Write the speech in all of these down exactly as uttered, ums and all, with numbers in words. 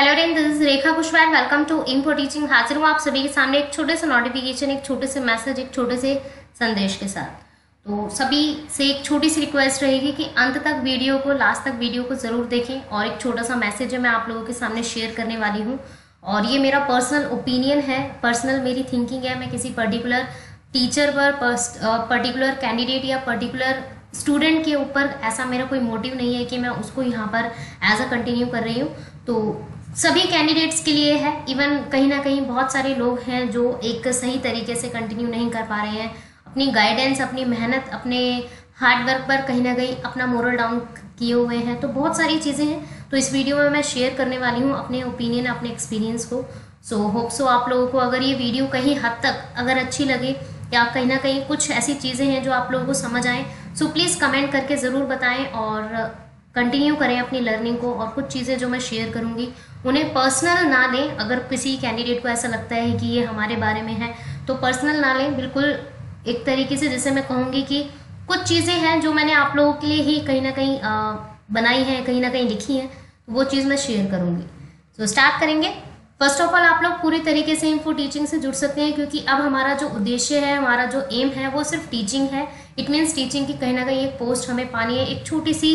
Hello friend, this is Rekha Kushwaha. Welcome to aim for teaching. हाजिर हूँ आप सभी के सामने एक छोटे से नोटिफिकेशन, एक छोटे से मैसेज, एक छोटे से संदेश के साथ। तो सभी से एक छोटी सी रिक्वेस्ट रहेगी कि अंत तक वीडियो को, लास्ट तक वीडियो को ज़रूर देखें। और एक छोटा सा मैसेज है मैं आप लोगों के सामने शेयर करने वाली हूँ, और ये मेरा पर्सनल ओपिनियन है, पर्सनल मेरी थिंकिंग है। मैं किसी पर्टिकुलर टीचर पर, पर्टिकुलर कैंडिडेट या पर्टिकुलर स्टूडेंट के ऊपर ऐसा मेरा कोई मोटिव नहीं है कि मैं उसको यहाँ पर एज अ कंटिन्यू कर रही हूँ। तो सभी कैंडिडेट्स के लिए है। इवन कहीं ना कहीं बहुत सारे लोग हैं जो एक सही तरीके से कंटिन्यू नहीं कर पा रहे हैं, अपनी गाइडेंस, अपनी मेहनत, अपने हार्ड वर्क पर कहीं ना कहीं अपना मोरल डाउन किए हुए हैं। तो बहुत सारी चीज़ें हैं, तो इस वीडियो में मैं शेयर करने वाली हूँ अपने ओपिनियन, अपने एक्सपीरियंस को। सो होप सो आप लोगों को अगर ये वीडियो कहीं हद तक अगर अच्छी लगे या कहीं ना कहीं कुछ ऐसी चीज़ें हैं जो आप लोगों को समझ आए, सो प्लीज़ कमेंट करके ज़रूर बताएं और कंटिन्यू करें अपनी लर्निंग को। और कुछ चीज़ें जो मैं शेयर करूँगी उन्हें पर्सनल ना लें। अगर किसी कैंडिडेट को ऐसा लगता है कि ये हमारे बारे में है तो पर्सनल ना लें, बिल्कुल एक तरीके से। जैसे मैं कहूँगी कि कुछ चीज़ें हैं जो मैंने आप लोगों के लिए ही कहीं ना कहीं आ, बनाई हैं, कहीं ना कहीं लिखी हैं, तो वो चीज़ मैं शेयर करूँगी। तो स्टार्ट करेंगे। फर्स्ट ऑफ ऑल आप लोग पूरी तरीके से इन्फो टीचिंग से जुड़ सकते हैं, क्योंकि अब हमारा जो उद्देश्य है, हमारा जो एम है वो सिर्फ टीचिंग है। इट मीन्स टीचिंग की कहीं ना कहीं एक पोस्ट हमें पानी है, एक छोटी सी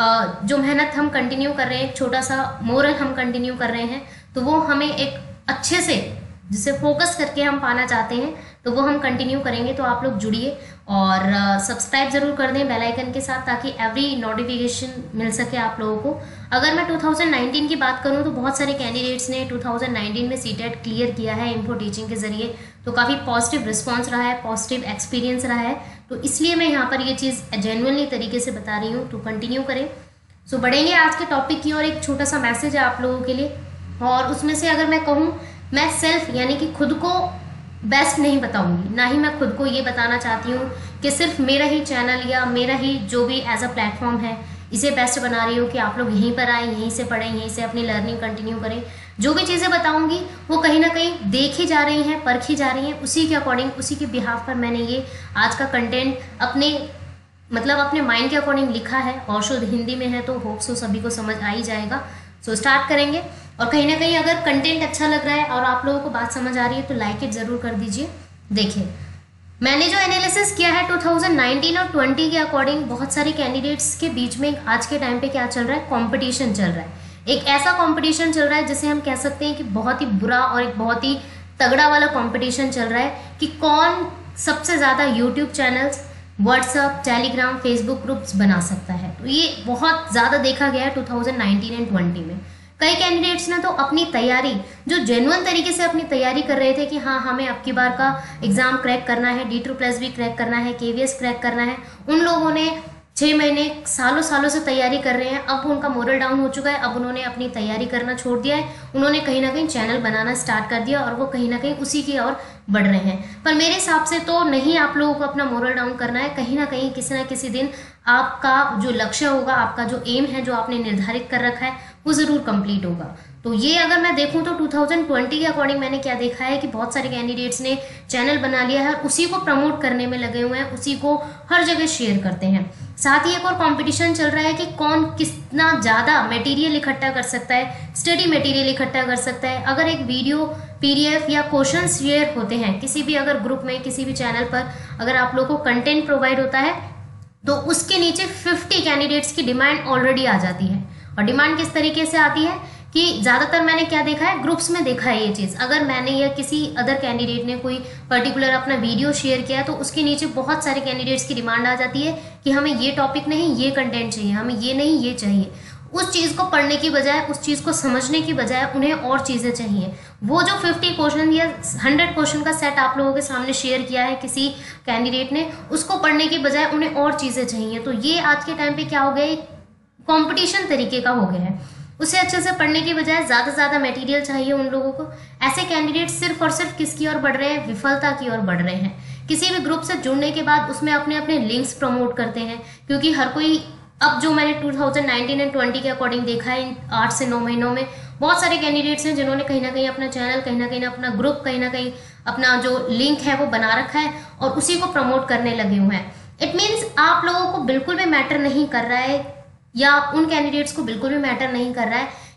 जो मेहनत हम कंटिन्यू कर रहे हैं, एक छोटा सा मोरल हम कंटिन्यू कर रहे हैं, तो वो हमें एक अच्छे से जिसे फोकस करके हम पाना चाहते हैं, तो वो हम कंटिन्यू करेंगे। तो आप लोग जुड़िए और सब्सक्राइब जरूर कर दें बेल आइकन के साथ, ताकि एवरी नोटिफिकेशन मिल सके आप लोगों को। अगर मैं टू थाउजेंड नाइनटीन की बात करूं तो बहुत सारे कैंडिडेट्स ने टू थाउजेंड नाइनटीन में सीटेट क्लियर किया है इन्फो टीचिंग के जरिए, तो काफ़ी पॉजिटिव रिस्पॉन्स रहा है, पॉजिटिव एक्सपीरियंस रहा है। तो इसलिए मैं यहाँ पर ये चीज़ जेन्युइनली तरीके से बता रही हूँ, तो कंटिन्यू करें। सो बढ़ेंगे आज के टॉपिक की ओर। एक छोटा सा मैसेज है आप लोगों के लिए, और उसमें से अगर मैं कहूँ, मैं सेल्फ यानी कि खुद को बेस्ट नहीं बताऊंगी, ना ही मैं खुद को ये बताना चाहती हूँ कि सिर्फ मेरा ही चैनल या मेरा ही जो भी एज अ प्लेटफॉर्म है इसे बेस्ट बना रही हूँ कि आप लोग यहीं पर आए, यहीं से पढ़ें, यहीं से अपनी लर्निंग कंटिन्यू करें। जो भी चीज़ें बताऊंगी वो कहीं ना कहीं देखी जा रही हैं, परखी जा रही हैं, उसी के अकॉर्डिंग, उसी के बिहाफ पर मैंने ये आज का कंटेंट अपने मतलब अपने माइंड के अकॉर्डिंग लिखा है, और शुद्ध हिंदी में है, तो होप सो सभी को समझ आ ही जाएगा। सो स्टार्ट करेंगे। और कहीं ना कहीं अगर कंटेंट अच्छा लग रहा है और आप लोगों को बात समझ आ रही है तो लाइक इट ज़रूर कर दीजिए। देखिए, मैंने जो एनालिसिस किया है टू थाउजेंड नाइनटीन और ट्वेंटी के अकॉर्डिंग, बहुत सारे कैंडिडेट्स के बीच में आज के टाइम पे क्या चल रहा है, कंपटीशन चल रहा है। एक ऐसा कंपटीशन चल रहा है जिसे हम कह सकते हैं कि बहुत ही बुरा और एक बहुत ही तगड़ा वाला कंपटीशन चल रहा है कि कौन सबसे ज़्यादा YouTube channels, WhatsApp, Telegram, Facebook groups बना सकता है। तो ये बहुत ज़्यादा देखा गया है two thousand nineteen and twenty में। कई कैंडिडेट्स ने तो अपनी तैयारी, जो जेन्युइन तरीके से अपनी तैयारी कर रहे थे कि हाँ हमें अब की बार का एग्जाम क्रैक करना है, डी टू प्लस भी क्रैक करना है, केवीएस क्रैक करना है, उन लोगों ने छः महीने सालों सालों से तैयारी कर रहे हैं। अब उनका मोरल डाउन हो चुका है, अब उन्होंने अपनी तैयारी करना छोड़ दिया है, उन्होंने कहीं ना कहीं चैनल बनाना स्टार्ट कर दिया और वो कहीं ना कहीं उसी की ओर बढ़ रहे हैं। पर मेरे हिसाब से तो नहीं आप लोगों को अपना मोरल डाउन करना है। कहीं ना कहीं किसी ना किसी दिन आपका जो लक्ष्य होगा, आपका जो एम है, जो आपने निर्धारित कर रखा है, वो ज़रूर कंप्लीट होगा। तो ये अगर मैं देखूं तो टू थाउजेंड ट्वेंटी के अकॉर्डिंग मैंने क्या देखा है कि बहुत सारे कैंडिडेट्स ने चैनल बना लिया है और उसी को प्रमोट करने में लगे हुए हैं, उसी को हर जगह शेयर करते हैं। साथ ही एक और कंपटीशन चल रहा है कि कौन कितना ज़्यादा मटेरियल इकट्ठा कर सकता है, स्टडी मटेरियल इकट्ठा कर सकता है। अगर एक वीडियो, पीडीएफ या क्वेश्चन शेयर होते हैं किसी भी अगर ग्रुप में, किसी भी चैनल पर, अगर आप लोगों को कंटेंट प्रोवाइड होता है तो उसके नीचे फिफ्टी कैंडिडेट्स की डिमांड ऑलरेडी आ जाती है। और डिमांड किस तरीके से आती है कि ज़्यादातर मैंने क्या देखा है, ग्रुप्स में देखा है ये चीज़। अगर मैंने या किसी अदर कैंडिडेट ने कोई पर्टिकुलर अपना वीडियो शेयर किया है तो उसके नीचे बहुत सारे कैंडिडेट्स की डिमांड आ जाती है कि हमें ये टॉपिक नहीं, ये कंटेंट चाहिए, हमें ये नहीं, ये चाहिए। उस चीज़ को पढ़ने की बजाय, उस चीज़ को समझने की बजाय उन्हें और चीज़ें चाहिए। वो जो फिफ्टी क्वेश्चन या हंड्रेड क्वेश्चन का सेट आप लोगों के सामने शेयर किया है किसी कैंडिडेट ने, उसको पढ़ने की बजाय उन्हें और चीज़ें चाहिए। तो ये आज के टाइम पे क्या हो गया है, कंपटीशन तरीके का हो गया है। उसे अच्छे से पढ़ने की बजाय ज़्यादा से ज़्यादा मटेरियल चाहिए उन लोगों को। ऐसे कैंडिडेट सिर्फ और सिर्फ किसकी ओर बढ़ रहे हैं, विफलता की ओर बढ़ रहे हैं। किसी भी ग्रुप से जुड़ने के बाद उसमें अपने अपने लिंक्स प्रमोट करते हैं, क्योंकि हर कोई, अब जो मैंने two thousand nineteen and twenty के अकॉर्डिंग देखा है, इन आठ से नौ महीनों में बहुत सारे कैंडिडेट्स हैं जिन्होंने कहीं ना कहीं अपना चैनल, कहीं ना कहीं अपना ग्रुप, कहीं ना कहीं अपना जो लिंक है वो बना रखा है और उसी को प्रमोट करने लगे हुए हैं। इट मीन्स आप लोगों को बिल्कुल भी मैटर नहीं कर रहा है, या उन कैंडिडेट्स को बिल्कुल भी मैटर नहीं कर रहा है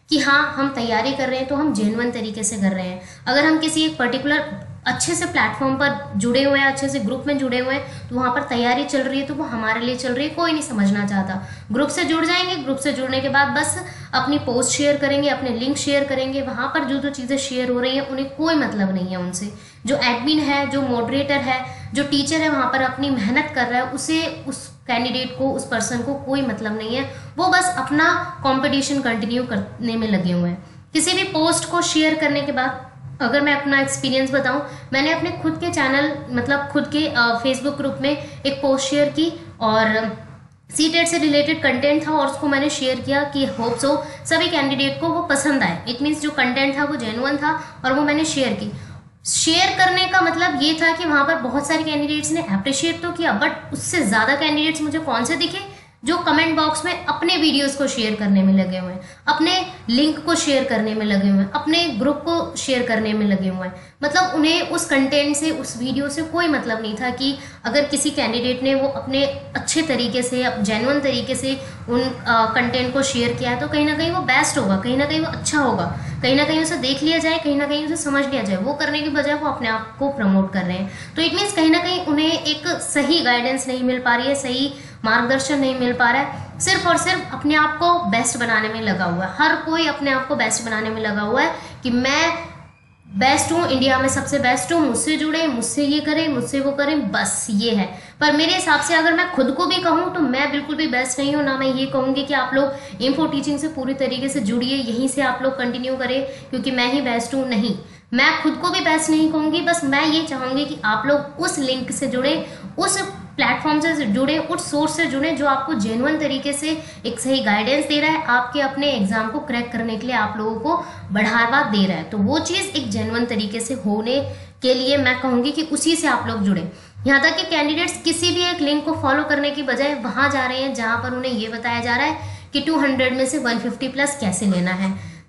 कि हाँ हम तैयारी कर रहे हैं तो हम जेन्युइन तरीके से कर रहे हैं। अगर हम किसी एक पर्टिकुलर अच्छे से प्लेटफॉर्म पर जुड़े हुए हैं, अच्छे से ग्रुप में जुड़े हुए हैं, तो वहाँ पर तैयारी चल रही है तो वो हमारे लिए चल रही है, कोई नहीं समझना चाहता। ग्रुप से जुड़ जाएंगे, ग्रुप से जुड़ने के बाद बस अपनी पोस्ट शेयर करेंगे, अपने लिंक शेयर करेंगे, वहाँ पर जो जो चीज़ें शेयर हो रही हैं उन्हें कोई मतलब नहीं है उनसे। जो एडमिन है, जो मॉडरेटर है, जो टीचर है वहाँ पर अपनी मेहनत कर रहा है, उसे उस कैंडिडेट को, उस पर्सन को कोई मतलब नहीं है। वो बस अपना कंपटीशन कंटिन्यू करने में लगे हुए हैं। किसी भी पोस्ट को शेयर करने के बाद, अगर मैं अपना एक्सपीरियंस बताऊं, मैंने अपने खुद के चैनल मतलब खुद के फेसबुक ग्रुप में एक पोस्ट शेयर की और सीटेट से रिलेटेड कंटेंट था और उसको मैंने शेयर किया कि होप सो सभी कैंडिडेट को वो पसंद आए। इट मीन्स जो कंटेंट था वो जेन्युइन था और वो मैंने शेयर की। शेयर करने का मतलब ये था कि वहां पर बहुत सारे कैंडिडेट्स ने अप्रिशिएट तो किया, बट उससे ज़्यादा कैंडिडेट्स मुझे कौन से दिखे, जो कमेंट बॉक्स में अपने वीडियोस को शेयर करने में लगे हुए हैं, अपने लिंक को शेयर करने में लगे हुए हैं, अपने ग्रुप को शेयर करने में लगे हुए हैं। मतलब उन्हें उस कंटेंट से, उस वीडियो से कोई मतलब नहीं था कि अगर किसी कैंडिडेट ने वो अपने अच्छे तरीके से, जेन्युइन तरीके से उन कंटेंट को शेयर किया है तो कहीं ना कहीं वो बेस्ट होगा, कहीं ना कहीं वो अच्छा होगा, कहीं ना कहीं उसे देख लिया जाए, कहीं ना कहीं उसे समझ लिया जाए। वो करने की बजाय वो अपने आप को प्रमोट कर रहे हैं। तो इट मीन्स कहीं ना कहीं उन्हें एक सही गाइडेंस नहीं मिल पा रही है, सही मार्गदर्शन नहीं मिल पा रहा है, सिर्फ और सिर्फ अपने आप को बेस्ट बनाने में लगा हुआ है। हर कोई अपने आप को बेस्ट बनाने में लगा हुआ है कि मैं बेस्ट हूँ, इंडिया में सबसे बेस्ट हूँ, मुझसे जुड़े, मुझसे ये करें, मुझसे वो करें, बस ये है। पर मेरे हिसाब से अगर मैं खुद को भी कहूँ तो मैं बिल्कुल भी बेस्ट नहीं हूँ। ना मैं ये कहूँगी कि आप लोग इन्फो टीचिंग से पूरी तरीके से जुड़िए, यहीं से आप लोग कंटिन्यू करें क्योंकि मैं ही बेस्ट हूँ, नहीं, मैं खुद को भी बेस्ट नहीं कहूँगी। बस मैं ये चाहूँगी कि आप लोग उस लिंक से जुड़े, उस प्लेटफॉर्म से जुड़े, उस सोर्स से जुड़े जो आपको जेन्युइन तरीके से एक सही गाइडेंस दे रहा है, आपके अपने एग्जाम को क्रैक करने के लिए आप लोगों को बढ़ावा दे रहा है। तो वो चीज़ एक जेन्युइन तरीके से होने के लिए मैं कहूँगी कि उसी से आप लोग जुड़े। यहाँ तक कि कैंडिडेट्स किसी भी एक लिंक को फॉलो करने की बजाय वहाँ जा रहे हैं जहाँ पर उन्हें ये बताया जा रहा है कि टू हंड्रेड में से वन फिफ्टी प्लस कैसे लेना है।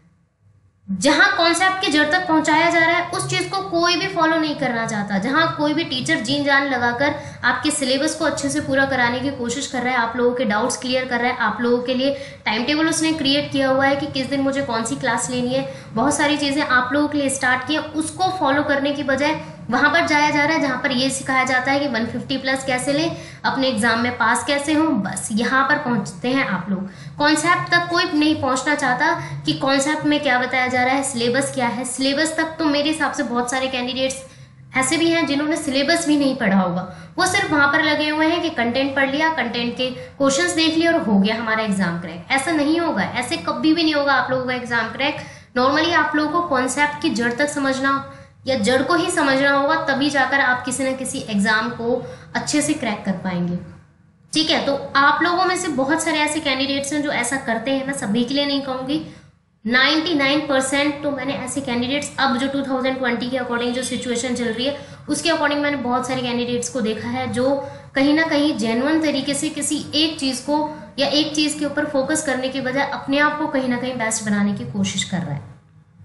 जहां कॉन्सेप्ट की जड़ तक पहुंचाया जा रहा है उस चीज को कोई भी फॉलो नहीं करना चाहता। जहां कोई भी टीचर जीन जान लगाकर आपके सिलेबस को अच्छे से पूरा कराने की कोशिश कर रहा है, आप लोगों के डाउट्स क्लियर कर रहा है, आप लोगों के लिए टाइम टेबल उसने क्रिएट किया हुआ है कि किस दिन मुझे कौन सी क्लास लेनी है, बहुत सारी चीजें आप लोगों के लिए स्टार्ट की, उसको फॉलो करने की बजाय वहां पर जाया जा रहा है जहां पर ये सिखाया जाता है कि वन फिफ्टी प्लस कैसे लें, अपने एग्जाम में पास कैसे हों। बस यहाँ पर पहुंचते हैं आप लोग। कॉन्सेप्ट तक कोई नहीं पहुंचना चाहता कि कॉन्सेप्ट में क्या बताया जा रहा है, सिलेबस क्या है। सिलेबस तक तो मेरे हिसाब से बहुत सारे कैंडिडेट्स ऐसे भी हैं जिन्होंने सिलेबस भी नहीं पढ़ा होगा, वो सिर्फ वहां पर लगे हुए हैं कि कंटेंट पढ़ लिया, कंटेंट के क्वेश्चंस देख लिए और हो गया हमारा एग्जाम क्रैक। ऐसा नहीं होगा, ऐसे कभी भी नहीं होगा आप लोगों का एग्जाम क्रैक। नॉर्मली आप लोगों को कॉन्सेप्ट की जड़ तक समझना या जड़ को ही समझना होगा, तभी जाकर आप किसी न किसी एग्जाम को अच्छे से क्रैक कर पाएंगे। ठीक है, तो आप लोगों में से बहुत सारे ऐसे कैंडिडेट्स हैं जो ऐसा करते हैं, मैं सभी के लिए नहीं कहूँगी, निन्यानवे परसेंट तो मैंने ऐसे कैंडिडेट्स, अब जो टू थाउजेंड ट्वेंटी के अकॉर्डिंग जो सिचुएशन चल रही है उसके अकॉर्डिंग मैंने बहुत सारे कैंडिडेट्स को देखा है जो कहीं ना कहीं जेन्युइन तरीके से किसी एक चीज़ को या एक चीज़ के ऊपर फोकस करने के बजाय अपने आप को कहीं ना कहीं बेस्ट बनाने की कोशिश कर रहा है।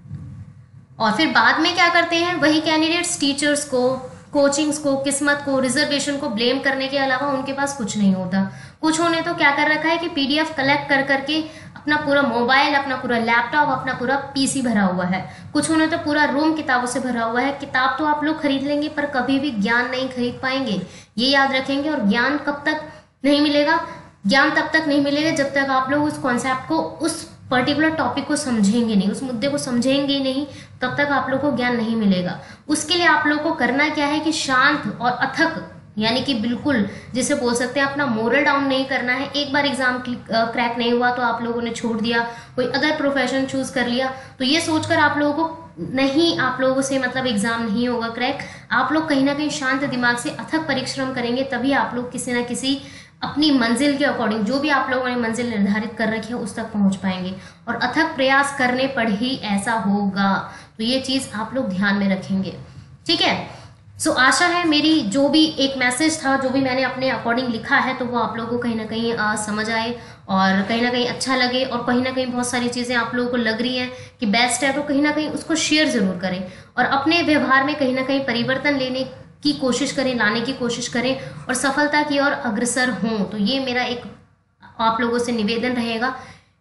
और फिर बाद में क्या करते हैं वही कैंडिडेट्स, टीचर्स को, कोचिंग्स को, किस्मत को, रिजर्वेशन को ब्लेम करने के अलावा उनके पास कुछ नहीं होता। कुछ होने तो क्या कर रखा है कि पीडीएफ कलेक्ट कर करके अपना पूरा मोबाइल, अपना पूरा लैपटॉप, अपना पूरा पीसी भरा हुआ है। कुछ होने तो पूरा रूम किताबों से भरा हुआ है। किताब तो आप लोग खरीद लेंगे पर कभी भी ज्ञान नहीं खरीद पाएंगे, ये याद रखेंगे। और ज्ञान कब तक नहीं मिलेगा? ज्ञान तब तक नहीं मिलेगा जब तक आप लोग उस कॉन्सेप्ट को, उस पर्टिकुलर टॉपिक को समझेंगे नहीं, उस मुद्दे को समझेंगे नहीं, तब तक आप लोग को ज्ञान नहीं मिलेगा। उसके लिए आप लोग को करना क्या है कि शांत और अथक, यानी कि बिल्कुल जिसे बोल सकते हैं अपना मोरल डाउन नहीं करना है। एक बार एग्जाम क्रैक नहीं हुआ तो आप लोगों ने छोड़ दिया, कोई अदर प्रोफेशन चूज कर लिया, तो ये सोचकर आप लोगों को नहीं, आप लोगों से मतलब एग्जाम नहीं होगा क्रैक। आप लोग कहीं ना कहीं शांत दिमाग से अथक परिश्रम करेंगे, तभी आप लोग किसी ना किसी अपनी मंजिल के अकॉर्डिंग, जो भी आप लोगों ने मंजिल निर्धारित कर रखी है उस तक पहुंच पाएंगे। और अथक प्रयास करने पर ही ऐसा होगा, तो ये चीज आप लोग ध्यान में रखेंगे। ठीक है, सो आशा है मेरी जो भी एक मैसेज था, जो भी मैंने अपने अकॉर्डिंग लिखा है, तो वो आप लोगों को कहीं ना कहीं आ, समझ आए और कहीं ना कहीं अच्छा लगे। और कहीं ना कहीं बहुत सारी चीज़ें आप लोगों को लग रही हैं कि बेस्ट है, तो कहीं ना कहीं उसको शेयर ज़रूर करें और अपने व्यवहार में कहीं ना कहीं परिवर्तन लेने की कोशिश करें, लाने की कोशिश करें और सफलता की ओर अग्रसर हों। तो ये मेरा एक आप लोगों से निवेदन रहेगा।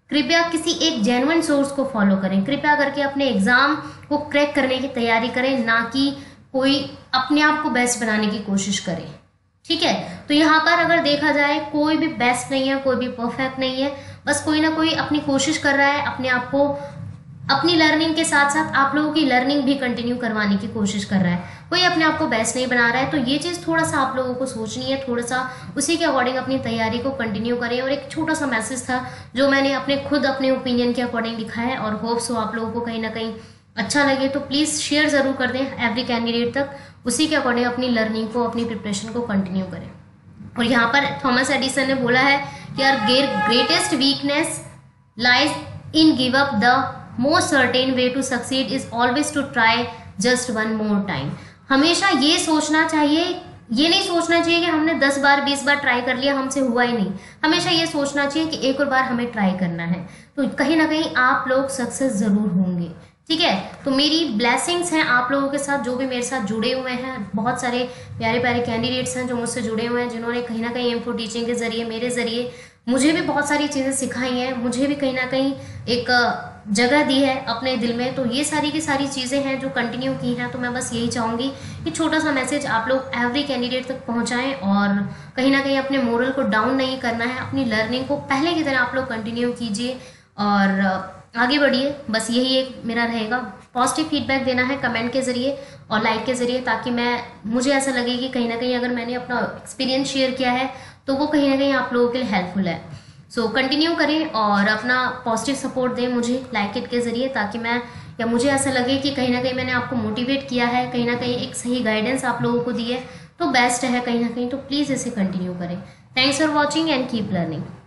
कृपया किसी एक जेन्युइन सोर्स को फॉलो करें, कृपया करके अपने एग्जाम को क्रैक करने की तैयारी करें, ना कि कोई अपने आप को बेस्ट बनाने की कोशिश करे। ठीक है, तो यहाँ पर अगर देखा जाए कोई भी बेस्ट नहीं है, कोई भी परफेक्ट नहीं है, बस कोई ना कोई अपनी कोशिश कर रहा है, अपने आप को अपनी लर्निंग के साथ साथ आप लोगों की लर्निंग भी कंटिन्यू करवाने की कोशिश कर रहा है, कोई अपने आप को बेस्ट नहीं बना रहा है। तो ये चीज़ थोड़ा सा आप लोगों को सोचनी है, थोड़ा सा उसी के अकॉर्डिंग अपनी तैयारी को कंटिन्यू करें। और एक छोटा सा मैसेज था जो मैंने अपने खुद अपने ओपिनियन के अकॉर्डिंग लिखा है, और होप सो आप लोगों को कहीं ना कहीं अच्छा लगे, तो प्लीज़ शेयर ज़रूर कर दें एवरी कैंडिडेट तक, उसी के अकॉर्डिंग अपनी लर्निंग को, अपनी प्रिपरेशन को कंटिन्यू करें। और यहाँ पर थॉमस एडिसन ने बोला है कि our greatest weakness lies in give up, the most certain way to succeed is always to try just one more time. हमेशा ये सोचना चाहिए, ये नहीं सोचना चाहिए कि हमने दस बार बीस बार ट्राई कर लिया, हमसे हुआ ही नहीं। हमेशा ये सोचना चाहिए कि एक और बार हमें ट्राई करना है, तो कहीं ना कहीं आप लोग सक्सेस जरूर होंगे। ठीक है, तो मेरी ब्लेसिंग्स हैं आप लोगों के साथ, जो भी मेरे साथ जुड़े हुए हैं। बहुत सारे प्यारे प्यारे कैंडिडेट्स हैं जो मुझसे जुड़े हुए हैं, जिन्होंने कहीं ना कहीं इन्फो टीचिंग के जरिए, मेरे जरिए मुझे भी बहुत सारी चीज़ें सिखाई हैं, मुझे भी कहीं ना कहीं एक जगह दी है अपने दिल में। तो ये सारी की सारी चीज़ें हैं जो कंटिन्यू की हैं। तो मैं बस यही चाहूँगी कि छोटा सा मैसेज आप लोग एवरी कैंडिडेट तक पहुँचाएं, और कहीं ना कहीं अपने मोरल को डाउन नहीं करना है, अपनी लर्निंग को पहले की तरह आप लोग कंटिन्यू कीजिए और आगे बढ़िए। बस यही एक मेरा रहेगा, पॉजिटिव फीडबैक देना है कमेंट के ज़रिए और लाइक के ज़रिए, ताकि मैं मुझे ऐसा लगे कि कहीं ना कहीं अगर मैंने अपना एक्सपीरियंस शेयर किया है तो वो कहीं ना कहीं आप लोगों के लिए हेल्पफुल है। सो so, कंटिन्यू करें और अपना पॉजिटिव सपोर्ट दें मुझे लाइक इट के ज़रिए, ताकि मैं या मुझे ऐसा लगे कि कहीं ना कहीं मैंने आपको मोटिवेट किया है, कहीं ना कहीं एक सही गाइडेंस आप लोगों को दी है, तो बेस्ट है कहीं ना कहीं। तो प्लीज़ इसे कंटिन्यू करें। Thanks for watching and keep learning.